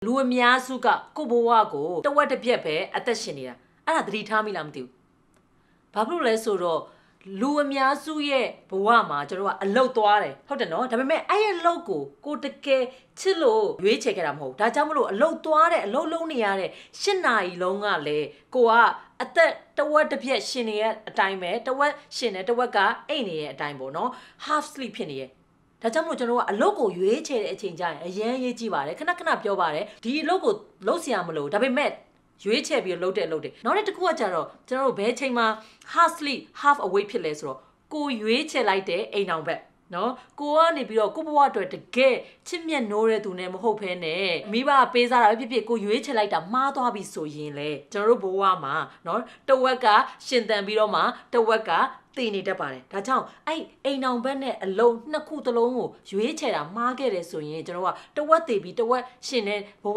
လူအများစုကကိုဘဝကိုတဝက်တစ်ပြက်ပဲအသက်ရှင်နေတာအဲ့ဒါသတိထားမိလားမသိဘူးဘာဖြစ်လို့လဲဆိုတော့လူအများစုရဲ့ဘဝမှာကျွန်တော်ကအလုတ်သွားတယ်ဟုတ်တယ်နော်ဒါပေမဲ့အဲ့ရဲ့လုတ်ကိုတကယ်ချစ်လို့ရွေးချယ်ခဲ့တာမဟုတ်ဒါကြောင့်မလို့အလုတ်သွားတဲ့အလုတ်လုံးနေရတဲ့8 နာရီလုံးကလည်းကိုကအသက်တဝက်တစ်ပြက်ရှင်နေတဲ့အတိုင်းပဲတဝက်ရှင်နေတဝက်ကအိတ်နေတဲ့အတိုင်းပေါ့နော် half sleep ဖြစ်နေရဲ့ဒါကြောင့်မို့ကျွန်တော်ကအလုပ်ကိုရွေးချယ်တဲ့အချိန်ကျရင်အရင်ရေးကြည့်ပါတယ်ခဏပြောပါတယ်ဒီအလုပ်ကိုလုပ်เสียမလို့ဒါပေမဲ့ရွေးချယ်ပြီးလုပ်တဲ့နောက်တစ်ခုကကြတော့ကျွန်တော်တို့ဘယ်ချိန်မှာ half sleep half awake ဖြစ်လဲဆိုတော့ကိုရွေးချယ်လိုက်တဲ့အိမ်အောင်ဘက်နော်ကိုကနေပြီးတော့ကိုဘဝအတွက်တကယ်ချစ်မြတ်နိုးတဲ့သူနဲ့မဟုတ်ဘဲနဲ့မိဘပေးစားတာပဲဖြစ်ကိုရွေးချယ်လိုက်တာမှားသွားပြီဆိုရင်လေကျွန်တော်တို့ဘဝမှာနော်တဝက်ကရှင်သန်ပြီးတော့မှတဝက်ကတည်နေတတ်ပါတယ်ဒါကြောင့်အဲ့အိမ်အောင်ဘက်နဲ့အလုံးနှစ်ခုသလုံးကိုရွေးချယ်တာမှားခဲ့တယ်ဆိုရင်ကျွန်တော်ကတဝက်တည်ပြီးတဝက်ရှင်တဲ့ဘ